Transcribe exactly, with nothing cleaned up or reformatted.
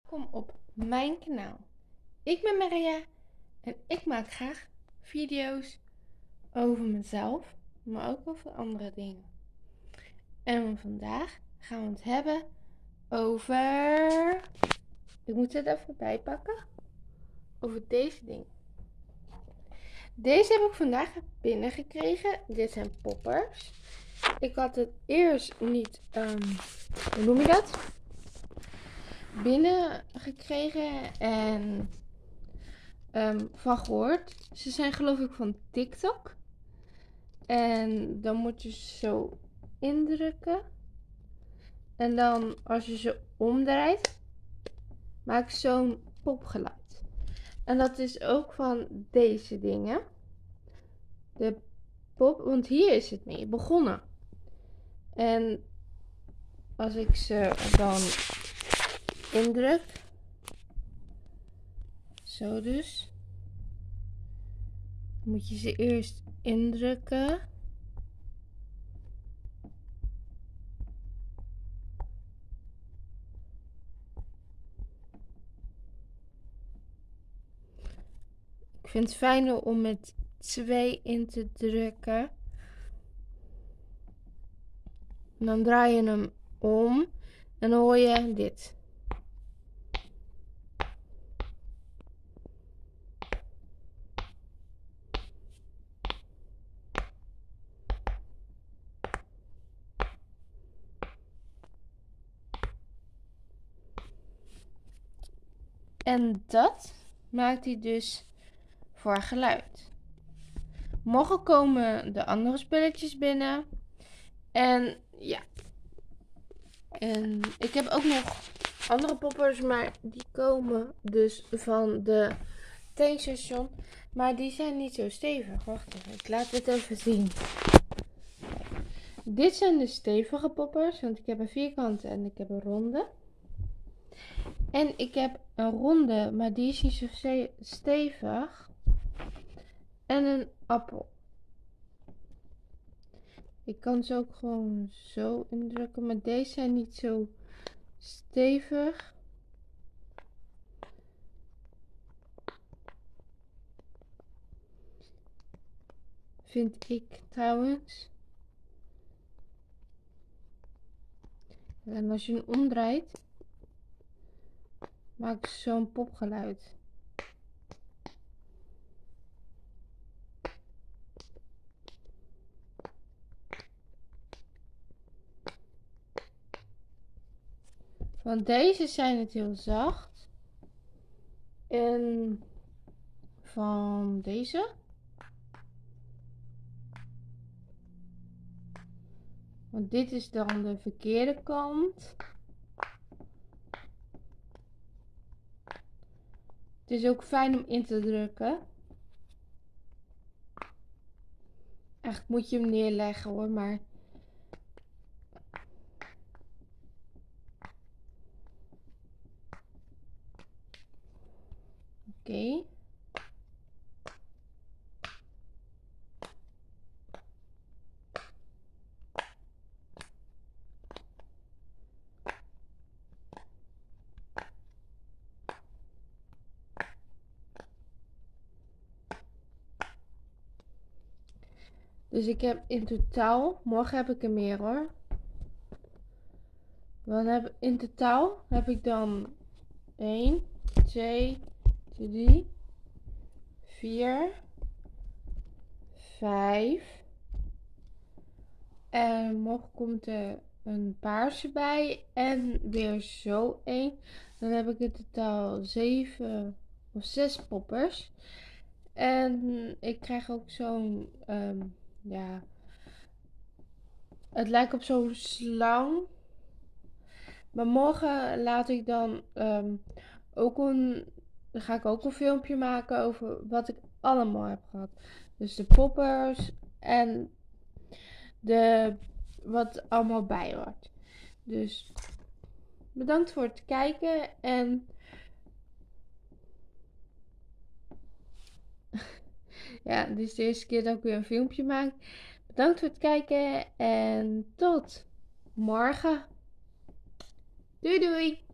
welkom op mijn kanaal. Ik ben Maria en ik maak graag video's over mezelf, maar ook over andere dingen. En vandaag gaan we het hebben over... Ik moet het even bijpakken. Over deze dingen. Deze heb ik vandaag binnengekregen. Dit zijn poppers. Ik had het eerst niet, um, hoe noem je dat? binnengekregen en um, van gehoord. Ze zijn geloof ik van TikTok. En dan moet je ze zo indrukken. En dan als je ze omdraait, maakt zo'n popgeluid. En dat is ook van deze dingen. De pop, want hier is het mee begonnen. En als ik ze dan indruk, zo dus, moet je ze eerst indrukken. Ik vind het fijner om met twee in te drukken. En dan draai je hem om en dan hoor je dit. En dat maakt hij dus voor geluid. Morgen komen de andere spulletjes binnen. En ja. En ik heb ook nog andere poppers, maar die komen dus van de tankstation. Maar die zijn niet zo stevig. Wacht even, ik laat het even zien. Dit zijn de stevige poppers, want ik heb een vierkante en ik heb een ronde. En ik heb een ronde, maar die is niet zo stevig. En een appel. Ik kan ze ook gewoon zo indrukken, maar deze zijn niet zo stevig. Vind ik trouwens. En als je hem omdraait, maakt zo'n popgeluid. Van deze zijn het heel zacht. En van deze. Want dit is dan de verkeerde kant. Het is ook fijn om in te drukken. Eigenlijk moet je hem neerleggen hoor, maar... Oké. Okay. Dus ik heb in totaal, morgen heb ik er meer hoor. Dan heb, in totaal heb ik dan één, twee, drie, vier, vijf. En morgen komt er een paarse bij en weer zo één. Dan heb ik in totaal zeven of zes poppers. En ik krijg ook zo'n, um, ja, het lijkt op zo'n slang. Maar morgen laat ik dan um, ook een, dan ga ik ook een filmpje maken over wat ik allemaal heb gehad. Dus de poppers en de, wat allemaal bij hoort. Dus bedankt voor het kijken en ja, dit is de eerste keer dat ik weer een filmpje maak. Bedankt voor het kijken en tot morgen. Doei doei!